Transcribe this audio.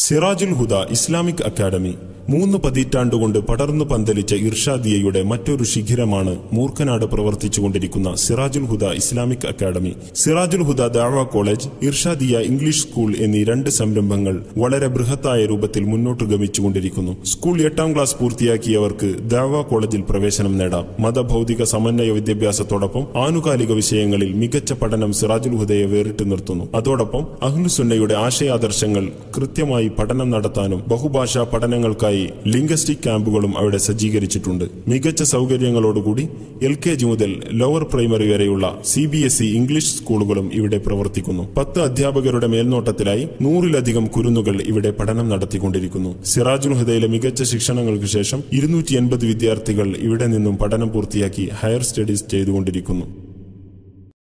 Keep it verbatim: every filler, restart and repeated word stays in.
Sirajul Huda Islamic academy മൂന്ന് പതിറ്റാണ്ടുകൊണ്ട് പടർന്നു പന്തലിച്ച ഇർഷാദിയയുടെ മറ്റൊരു ശിഖിരമാണ് മൂർഖനാട് പ്രവർത്തിച്ചുകൊണ്ടിരിക്കുന്ന Sirajul Huda Islamic academy. Sirajul Huda Dawa college, Irshadiya English school എന്നീ രണ്ട് സംരംഭങ്ങൾ വളരെ ബൃഹത്തായ രൂപത്തിൽ മുന്നോട്ട് ഗമിച്ചുകൊണ്ടിരിക്കുന്നു. സ്കൂൾ എട്ടാം ക്ലാസ് പൂർത്തിയാക്കിയവർക്ക് ദഅവ കോളേജിൽ പ്രവേശനം നേടാം. മതഭൗതിക സമന്വയ വിദ്യാഭ്യാസത്തോടൊപ്പം ആനുകാലിക വിഷയങ്ങളിൽ മികച്ച പഠനം സിറാജുൽ ഹുദയെ വേറിട്ട് നിർത്തുന്നു. അതോടൊപ്പം അഹ്ലുസുന്നയുടെ ആശയാദർശങ്ങൾ കൃത്യമായി പഠനം നടത്താനും ബഹുഭാഷാ പഠനങ്ങൾക്കായി ലിംഗ്വിസ്റ്റിക് ക്യാമ്പുകളും അവിടെ സജ്ജീകരിച്ചിട്ടുണ്ട്. മികച്ച സൗകര്യങ്ങളോടുകൂടി എൽ കെ ജി മുതൽ ലോവർ പ്രൈമറി വരെയുള്ള C B S E English സ്കൂളുകളും ഇവിടെ പ്രവർത്തിക്കുന്നു. പത്ത് അധ്യാപകരുടെ മേൽനോട്ടത്തിലായി നൂറിലധികം കുരുന്നുകൾ ഇവിടെ പഠനം നടത്തിക്കൊണ്ടിരിക്കുന്നു. സിറാജുൽ ഹുദയിലെ മികച്ച ശിക്ഷണങ്ങൾക്ക് ശേഷം ഇരുന്നൂറ്റി എൺപത് വിദ്യാർത്ഥികൾ ഇവിടെ നിന്നും പഠനം പൂർത്തിയാക്കി ഹയർ സ്റ്റഡീസ് ചെയ്തുകൊണ്ടിരിക്കുന്നു.